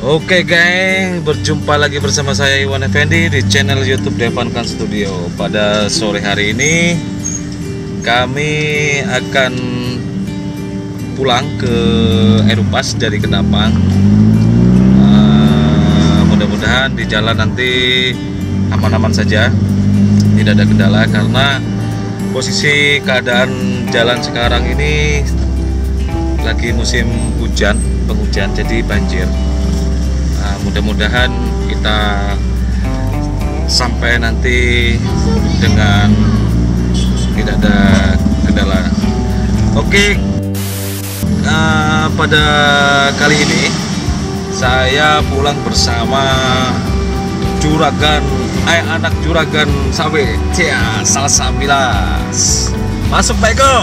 Oke geng, berjumpa lagi bersama saya Iwan Effendi di channel YouTube Devankan Studio. Pada sore hari ini kami akan pulang ke Erupas dari Ketapang. Mudah-mudahan di jalan nanti aman-aman saja, tidak ada kendala, karena posisi keadaan jalan sekarang ini lagi musim hujan, penghujan, jadi banjir. Mudah-mudahan kita sampai nanti dengan tidak ada kendala. Oke, pada kali ini saya pulang bersama anak Juragan Sawe, Salsa Milas. Masuk Pak Eko.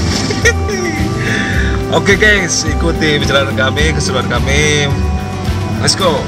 Oke guys, ikuti perjalanan kami, keseruan kami. Let's go.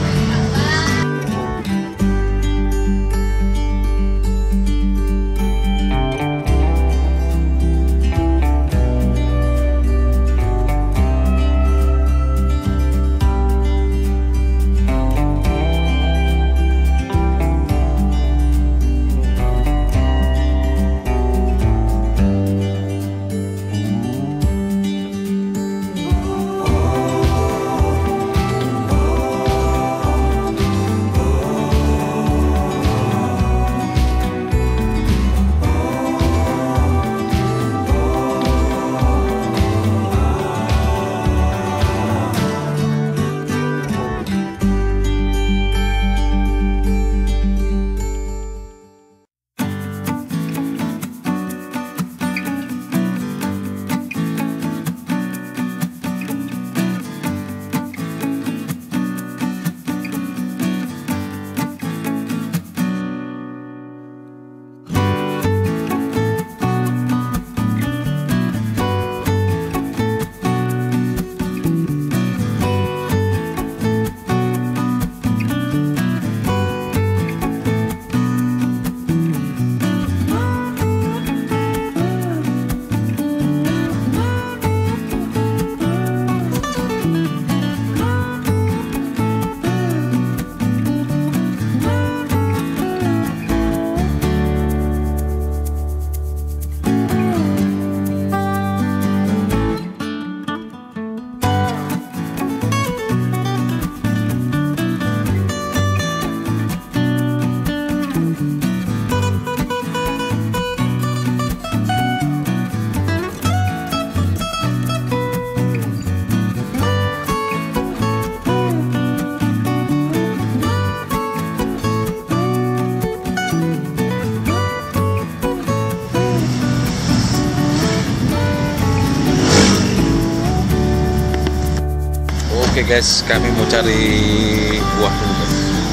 Oke guys, kami mau cari buah dulu.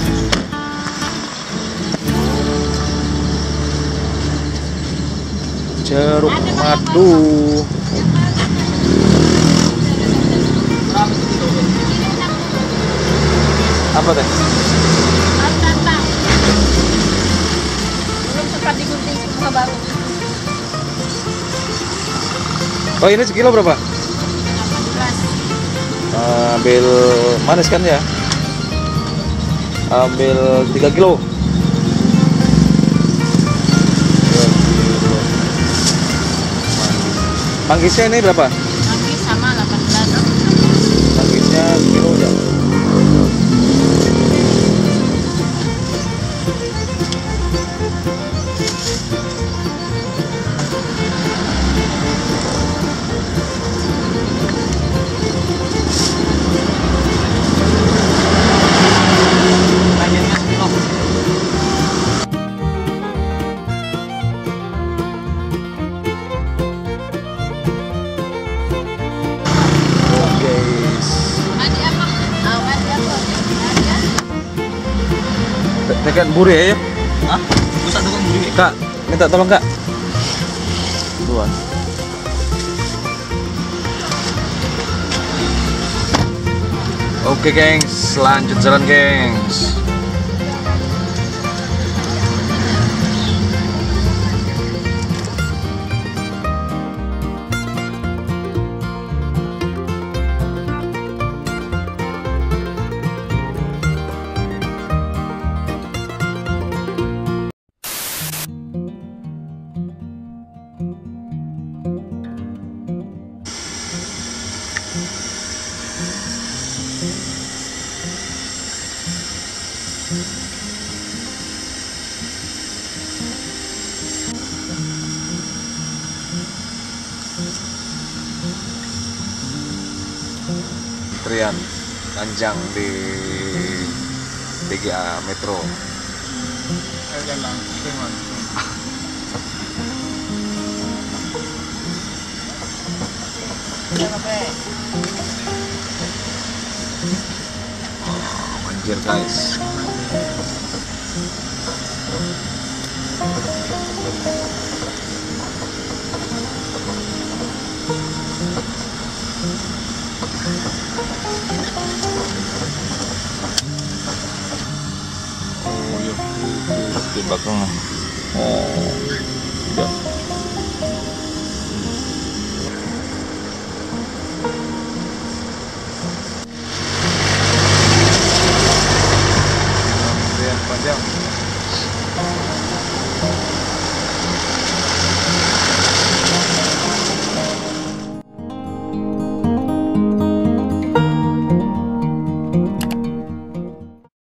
Jeruk madu. Apa teh? Belum sempat digunting sama baru. Oh, ini sekilo berapa? 18. Ambil manis kan ya? Ambil 3 kilo. 3 kilo. Manggisnya ini berapa? Manggis sama 18. Manggisnya sekilo ya. Tekan buri ya? Hah? Pusat tukang buri. Kak, minta tolong kak. Dua. Oke gengs, lanjut jalan gengs. antrian panjang di BGA Metro. Anjir guys. Oh, iya, di belakang. Oh, udah.